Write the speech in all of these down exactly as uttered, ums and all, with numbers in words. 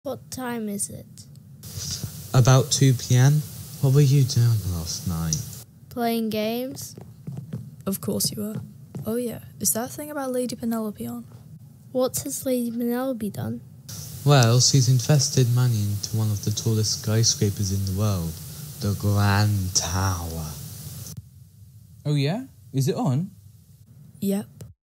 What time is it? About two p m. What were you doing last night? Playing games? Of course you were. Oh yeah, is that thing about Lady Penelope on? What has Lady Penelope done? Well, she's invested money into one of the tallest skyscrapers in the world, the Grand Tower. Oh yeah? Is it on? Yep.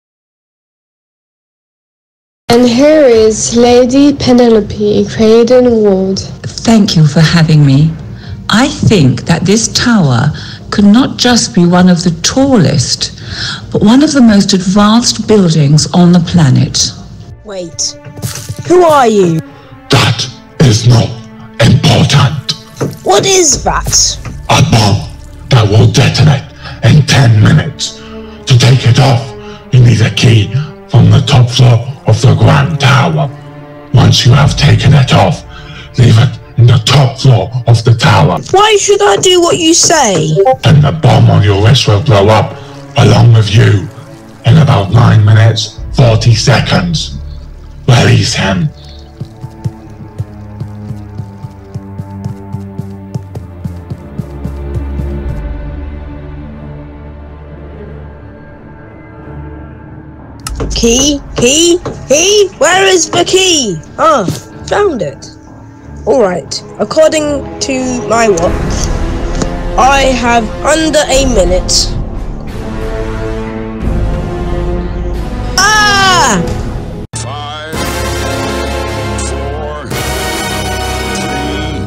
And here is Lady Penelope Creighton Ward. Thank you for having me. I think that this tower could not just be one of the tallest, but one of the most advanced buildings on the planet. Wait, who are you? That is not important. What is that? A bomb that will detonate in ten minutes. To take it off, you need a key from the top floor of the Grand Tower. Once you have taken it off, leave it in the top floor of the tower. Why should I do what you say? Then the bomb on your wrist will blow up along with you in about nine minutes, forty seconds. Release him. Key? Key? Key? Where is the key? Ah, found it. Alright, according to my watch, I have under a minute. Ah! Five, four, three,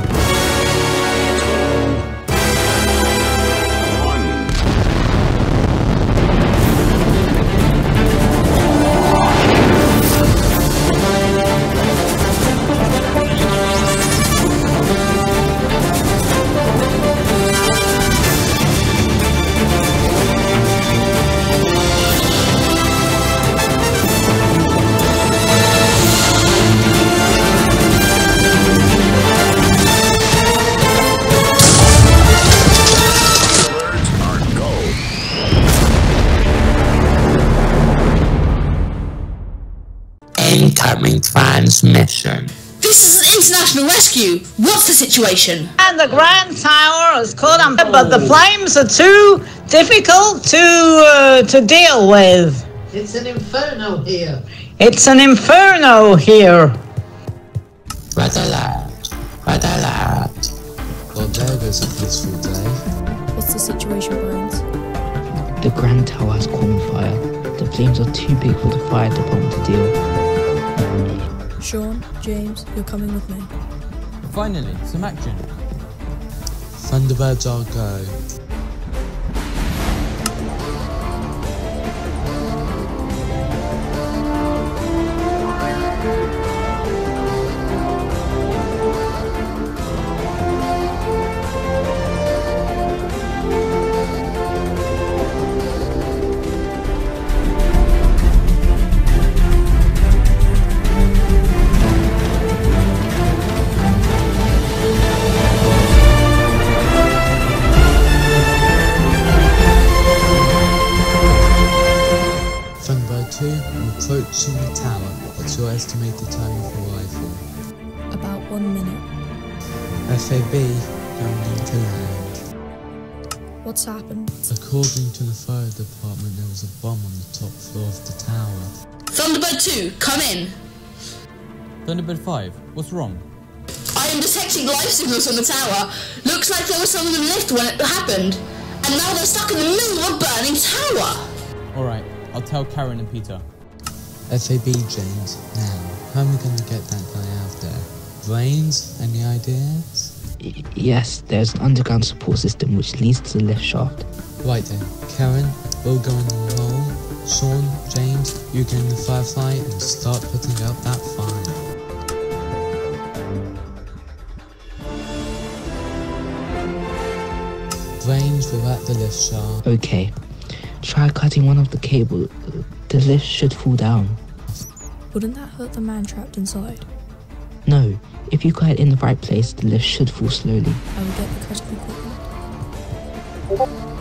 two, one. Incoming transmission. This is international rescue. What's the situation? And the Grand Tower is caught on, but the flames are too difficult to uh, to deal with. It's an inferno here. It's an inferno here. Red alert. Red alert. Well, there goes a blissful day. What's the situation, Brains? The Grand Tower has caught on fire. The flames are too big for the fire department to deal with. Sean, James, you're coming with me. Finally, some action. Thunderbirds are go. Approaching the tower. What's your estimated time of arrival? About one minute. F A B, grounding to land. What's happened? According to the fire department, there was a bomb on the top floor of the tower. Thunderbird two, come in. Thunderbird five, what's wrong? I am detecting life signals on the tower. Looks like there was someone in the lift when it happened. And now they're stuck in the middle of a burning tower. Alright, I'll tell Karen and Peter. F A B, James. Now, how am I going to get that guy out there? Brains? Any ideas? Y yes, there's an underground support system which leads to the lift shaft. Right then, Karen, we'll go in the hole. Sean, James, you get in the firefly and start putting out that fire. Brains, we're at the lift shaft. Okay. Try cutting one of the cables. The lift should fall down. Wouldn't that hurt the man trapped inside? No. If you cut it in the right place, the lift should fall slowly. I will get the critical equipment.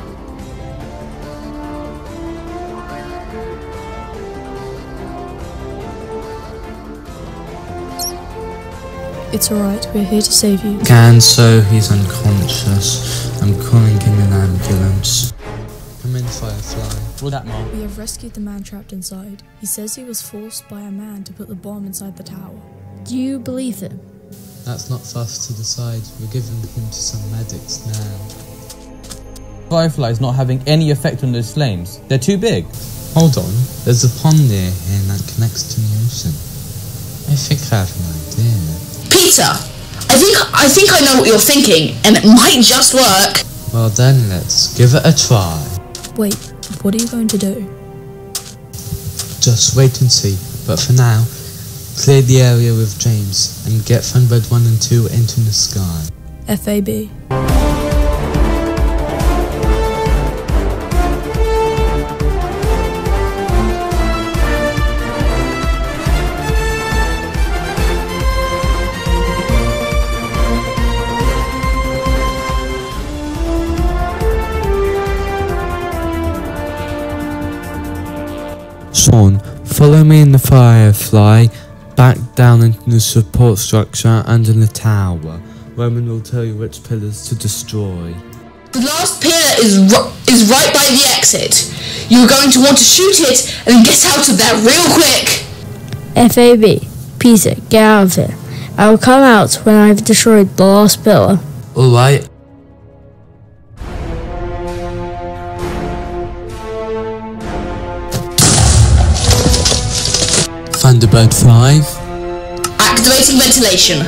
It's alright, we're here to save you. Ganso, he's unconscious. I'm calling in an ambulance. Come in, Firefly. Roll that, Mom. We have rescued the man trapped inside. He says he was forced by a man to put the bomb inside the tower. Do you believe him? That's not for us to decide. We're giving him to some medics now. Firefly's not having any effect on those flames. They're too big. Hold on, there's a pond near here that connects to the ocean. I think I have an idea. Peter, I think I think I know what you're thinking, and it might just work. Well then, let's give it a try. Wait, what are you going to do? Just wait and see, but for now, clear the area with James and get Thunderbird one and two into the sky. F A B. Sean, follow me in the Firefly, back down into the support structure under the tower. Roman will tell you which pillars to destroy. The last pillar is, ro is right by the exit. You're going to want to shoot it and get out of there real quick. F A B. Peter, get out of here. I will come out when I've destroyed the last pillar. Alright. Thunderbird five. Activating ventilation.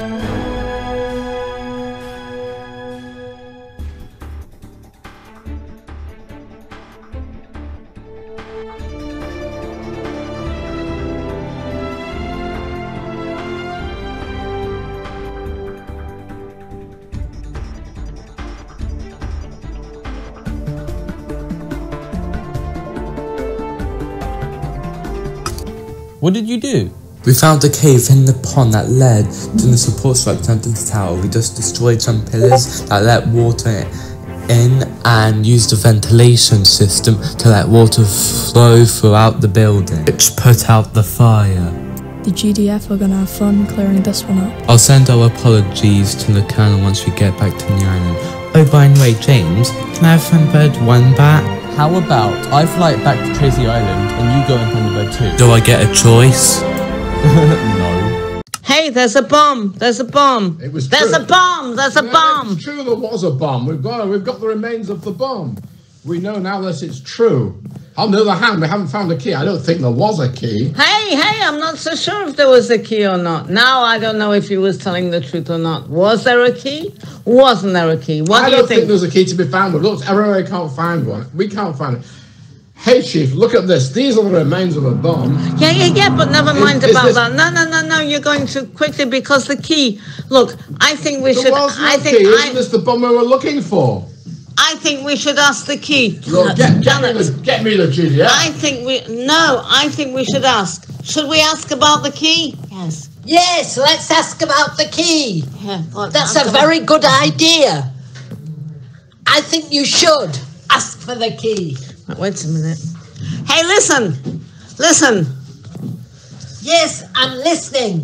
What did you do? We found a cave in the pond that led to the support structure under the tower. We just destroyed some pillars that let water in and used a ventilation system to let water flow throughout the building, which put out the fire. The G D F are gonna have fun clearing this one up. I'll send our apologies to the Colonel once we get back to the island. Oh, by the way, James, can I have Thunderbird one back? How about I fly it back to Tracy Island and you go in Thunderbird two? Do I get a choice? No. Hey, there's a bomb. There's a bomb. It was There's true. a bomb. There's a Yeah, bomb. It's true there was a bomb. We've got we've got the remains of the bomb. We know now that it's true. On the other hand, we haven't found a key. I don't think there was a key. Hey, hey, I'm not so sure if there was a key or not. Now I don't know if he was telling the truth or not. Was there a key? Wasn't there a key? What I do you don't think? think? there's a key to be found. But look, everybody can't find one. We can't find it. Hey, Chief, look at this. These are the remains of a bomb. Yeah, yeah, yeah, but never Is- mind is about this- that. No, no, no, no, you're going too quickly because the key. Look, I think we There should. was no I think key. I, Isn't this the bomb we were looking for? I think we should ask the key. Look, get, get, Damn me it. the, get me the G D F. I think we. No, I think we should ask. Should we ask about the key? Yes. Yes, let's ask about the key. Yeah. well, That's I'm a gonna- very good idea. I think you should ask for the key. Wait a minute. Hey, listen. Listen. Yes, I'm listening.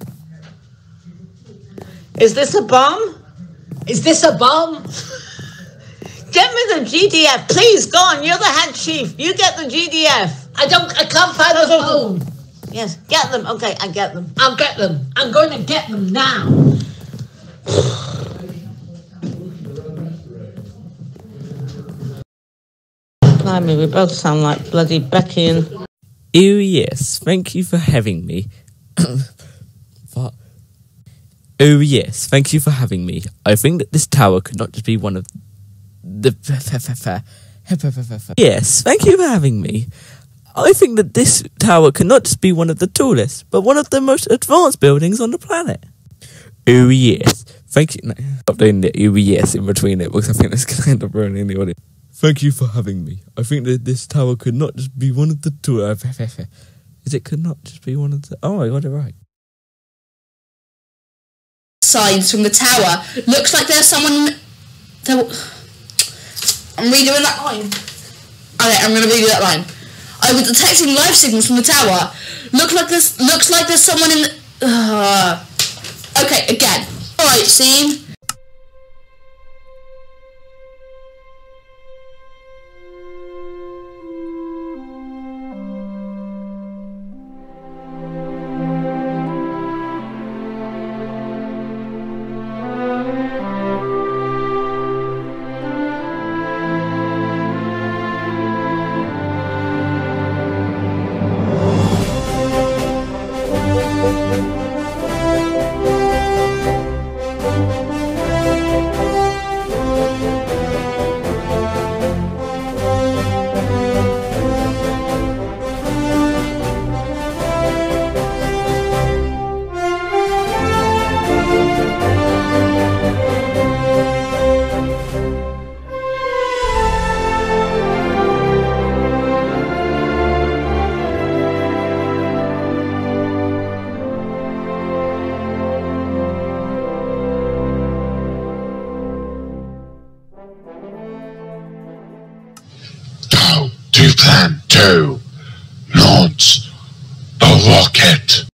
Is this a bomb? Is this a bomb? Get me the G D F, please. Go on. You're the head chief. You get the G D F. I don't. I can't find the phone. Yes, get them. Okay, I get them. I'll get them. I'm going to get them now. Blimey, we both sound like bloody Becky and... Oh yes, thank you for having me. What? Oh yes, thank you for having me. I think that this tower could not just be one of the... Yes, thank you for having me. I think that this tower cannot just be one of the tallest, but one of the most advanced buildings on the planet. Oh yes, thank you. No, stop doing the oh yes in between it because I think that's going to end up ruining the audio. Thank you for having me. I think that this tower could not just be one of the two. Is it could not just be one of the... Oh, I got it right. Sides from the tower. Looks like there's someone... There... I'm redoing that line. Okay, I'm going to redo that line. I was detecting life signals from the tower. Look like this. Looks like there's someone in the... Uh, Okay, again. Alright, scene. To plan two, launch the rocket.